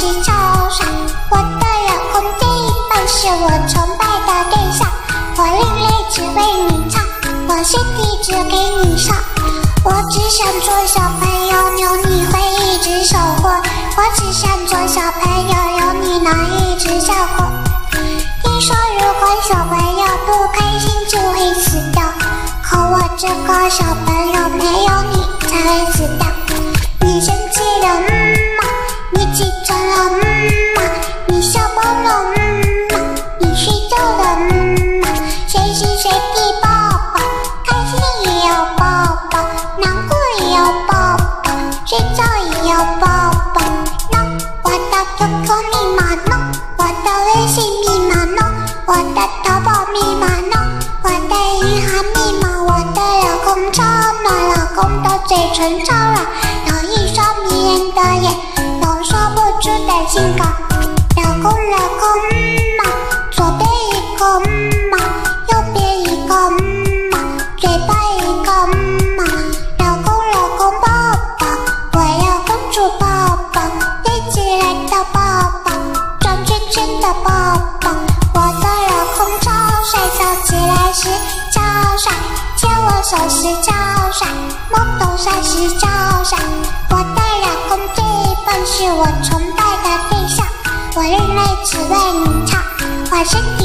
是超帅，我的老公这一半是我崇拜的对象。我另类只为你唱，我身体只给你上。我只想做小朋友，有你会一直守护。我只想做小朋友，有你能一直照顾。听说如果小朋友不开心就会死掉，可我这个小朋友没有你才会死掉。你生气了吗？你起床了吗？你下班了吗？你睡觉了吗？随时随地抱抱，开心也要抱抱，难过也要抱抱，睡觉也要抱抱。喏，我的 QQ 密码呢？我的微信密码呢？我的淘宝密码呢？我的银行密码？我的老公超暖，老公的嘴唇超软，有一双迷人的眼，有说不出的性感。老公嘛，左边一个嘛，右边一个嘛，嘴巴一个嘛。老公抱抱，我要公主抱抱，飞起来的抱抱，转圈圈的抱抱。我的老公超帅，笑起来时超帅，牵我手时超帅，摸头杀时超帅。我的老公这一半是我崇拜的对象，我另类只为你唱，我身